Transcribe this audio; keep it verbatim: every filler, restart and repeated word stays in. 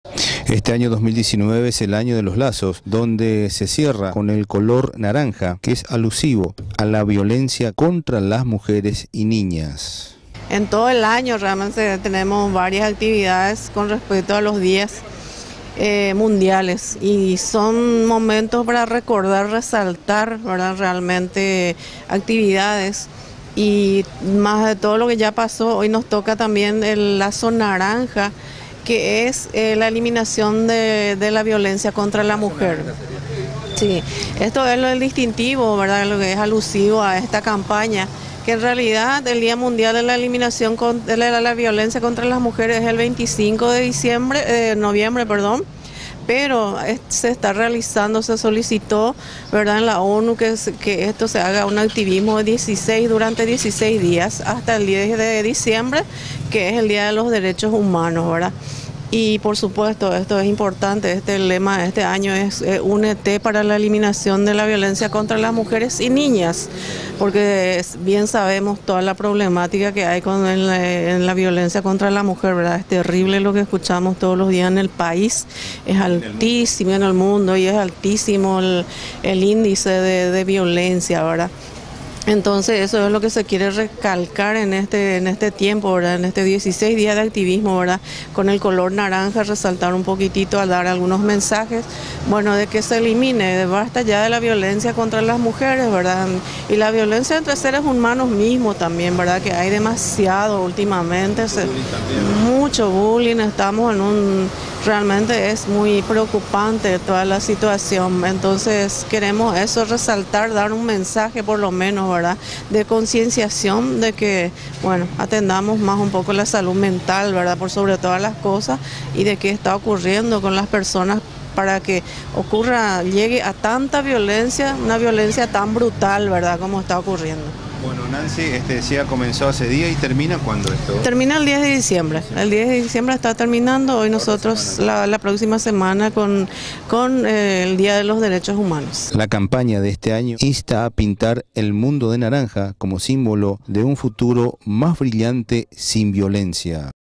Este año dos mil diecinueve es el año de los lazos, donde se cierra con el color naranja, que es alusivo a la violencia contra las mujeres y niñas. En todo el año realmente tenemos varias actividades con respecto a los días eh, mundiales y son momentos para recordar, resaltar, ¿verdad? Realmente actividades. Y más de todo lo que ya pasó, hoy nos toca también el lazo naranja, que es eh, la eliminación de, de la violencia contra la mujer. Sí, esto es lo del distintivo, ¿verdad? Lo que es alusivo a esta campaña, que en realidad el Día Mundial de la Eliminación de la, la Violencia contra las Mujeres es el veinticinco de diciembre, eh, noviembre, perdón. Pero se está realizando, se solicitó, ¿verdad?, en la ONU que, que esto se haga un activismo de dieciséis, durante dieciséis días hasta el diez de diciembre, que es el Día de los Derechos Humanos, ¿verdad? Y por supuesto, esto es importante, este lema de este año es eh, Únete para la eliminación de la violencia contra las mujeres y niñas, porque bien sabemos toda la problemática que hay con el, en la violencia contra la mujer, ¿verdad? Es terrible lo que escuchamos todos los días en el país, es altísimo en el mundo y es altísimo el, el índice de, de violencia, ¿verdad? Entonces eso es lo que se quiere recalcar en este, en este tiempo, ¿verdad? En este dieciséis días de activismo, ¿verdad? Con el color naranja, resaltar un poquitito, al dar algunos mensajes, bueno, de que se elimine, de basta ya de la violencia contra las mujeres, ¿verdad? Y la violencia entre seres humanos mismos también, ¿verdad? Que hay demasiado últimamente, se, mucho bullying, estamos en un... Realmente es muy preocupante toda la situación, entonces queremos eso, resaltar, dar un mensaje por lo menos, ¿verdad?, de concienciación de que, bueno, atendamos más un poco la salud mental, ¿verdad?, por sobre todas las cosas, y de qué está ocurriendo con las personas para que ocurra, llegue a tanta violencia, una violencia tan brutal, ¿verdad?, como está ocurriendo. Bueno, Nancy, este decía comenzó hace día y termina ¿cuándo esto? Termina el diez de diciembre. El diez de diciembre está terminando. Hoy nosotros la, la próxima semana con, con eh, el Día de los Derechos Humanos. La campaña de este año insta a pintar el mundo de naranja como símbolo de un futuro más brillante sin violencia.